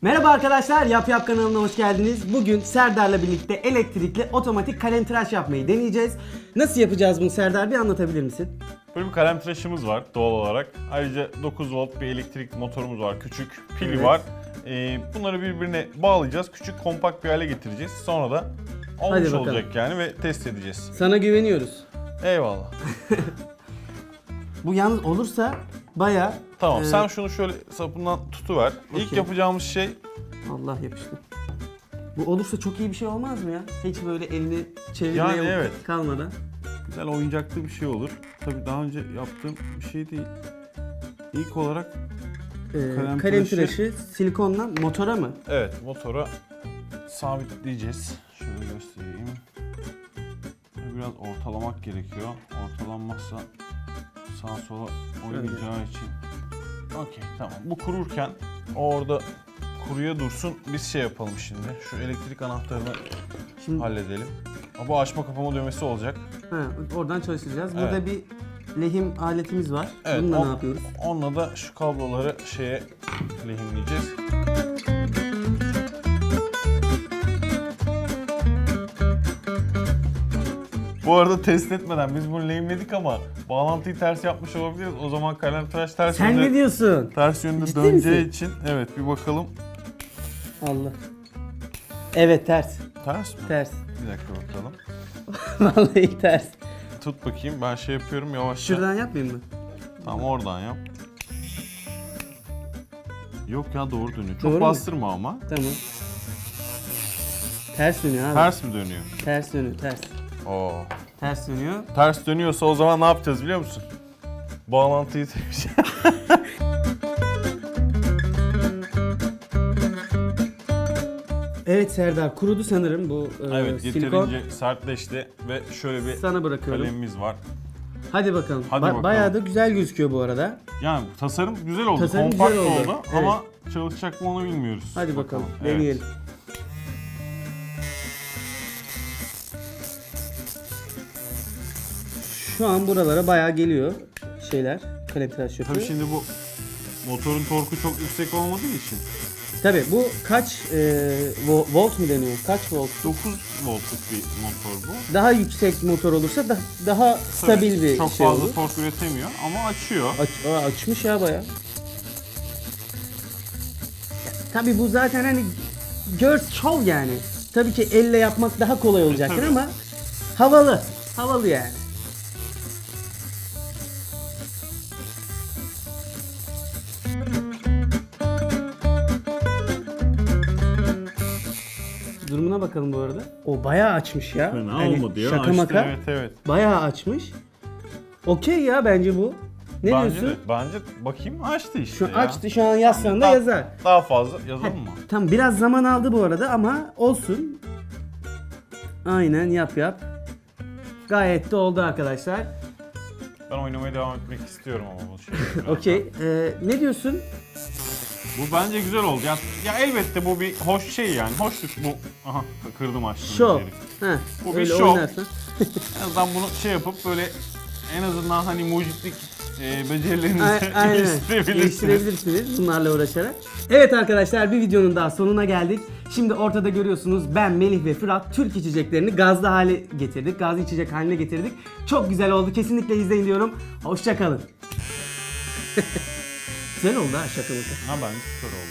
Merhaba arkadaşlar, Yap Yap kanalına hoş geldiniz. Bugün Serdar'la birlikte elektrikli otomatik kalem tıraş yapmayı deneyeceğiz. Nasıl yapacağız bunu Serdar, bir anlatabilir misin? Böyle bir kalem tıraşımız var doğal olarak. Ayrıca 9 volt bir elektrik motorumuz var. Küçük pili Evet. var. Bunları birbirine bağlayacağız. Küçük kompakt bir hale getireceğiz. Sonra da olmuş olacak yani ve test edeceğiz. Sana güveniyoruz. Eyvallah. Bu yalnız olursa baya... Tamam sen şunu şöyle sapından tutuver. İlk Okey. yapacağımız şey... Allah yapıştı. Bu olursa çok iyi bir şey olmaz mı ya? Hiç böyle elini çevirmeye Yani evet. kalmadan. Güzel oyuncaklı bir şey olur. Tabii daha önce yaptığım bir şey değil. İlk olarak Kalem tıraşı silikonla motora mı? evet motora sabitleyeceğiz. Şöyle göstereyim. Biraz ortalamak gerekiyor. Ortalanmazsa sağa sola oynayacağı için. Okey tamam. Bu kururken orada kuruya dursun. Biz şey yapalım şimdi. Şu elektrik anahtarını halledelim. Bu açma kapama düğmesi olacak. Ha, oradan çalıştıracağız. Evet. Burada bir lehim aletimiz var. Evet, Bununla ne yapıyoruz? Onunla da şu kabloları şeye lehimleyeceğiz. Bu arada test etmeden biz bunu lehimledik ama bağlantıyı ters yapmış olabiliriz. O zaman kalem tıraş ters Sen yönde, ne diyorsun? ters yönde Ciddi döneceği misin? için evet bir bakalım. Allah. Evet ters. Ters mi? Ters. Bir dakika bakalım. Vallahi ters. Tut bakayım ben şey yapıyorum yavaşça. Şuradan yapmayayım mı? Tamam oradan yap. Yok ya doğru dönüyor. Çok Doğru mu? bastırma ama. Tamam. Ters dönüyor abi. Ters mi dönüyor? Ters dönüyor, ters. Oo. Ters dönüyor. Ters dönüyorsa o zaman ne yapacağız biliyor musun? Bağlantıyı Evet Serdar, kurudu sanırım bu evet silikon. yeterince sertleşti ve şöyle bir Sana bırakıyorum. kalemimiz var. Hadi bakalım. Hadi bakalım. Bayağı da güzel gözüküyor bu arada. Yani tasarım güzel oldu, Tasarım kompakt güzel oldu. oldu Evet. ama çalışacak mı onu bilmiyoruz. Hadi bakalım, Evet. deneyelim. Şu an buralara bayağı geliyor şeyler, kalem tıraş yapıyor. Tabii şimdi bu motorun torku çok yüksek olmadığı için Tabii bu kaç volt mu deniyor? Kaç volt? 9 voltluk bir motor bu. Daha yüksek motor olursa daha stabil bir çok şey fazla olur. tork üretemiyor ama açıyor. Açmış ya bayağı. Tabii bu zaten hani şov yani. Tabii ki elle yapmak daha kolay olacaktır tabii. ama havalı. Havalı yani. Durumuna bakalım bu arada. O bayağı açmış ya. Fena Hani olmadı ya. şaka Açtı, maka. evet. Bayağı açmış. Okey ya bence bu. Ne Bence diyorsun? de, bence bakayım açtı işte Şu ya. açtı, şu an yazsan da Daha- yazar. Daha fazla yazalım mı? Tamam, biraz zaman aldı bu arada ama olsun. Aynen yap. Gayet de oldu arkadaşlar. Ben oynamaya devam etmek istiyorum ama bu şey. Okey. Ne diyorsun? Bu bence güzel oldu. Ya elbette bu bir hoş şey yani. Hoşluk bu. Aha kırdım açtım. Şov. yeri. Heh, Bu bir öyle şov. oynarsan. En azından bunu şey yapıp böyle en azından hani mucitlik becerilerinizi Aynen. geliştirebilirsiniz. Geliştirebilirsiniz bunlarla uğraşarak. Evet arkadaşlar, bir videonun daha sonuna geldik. Şimdi ortada görüyorsunuz ben, Melih ve Fırat Türk içeceklerini gazlı hale getirdik. Gazlı içecek haline getirdik. Çok güzel oldu. Kesinlikle izleyin diyorum. Hoşça kalın. Güzel oldu ha, şaka maka. Ha bence süper oldu.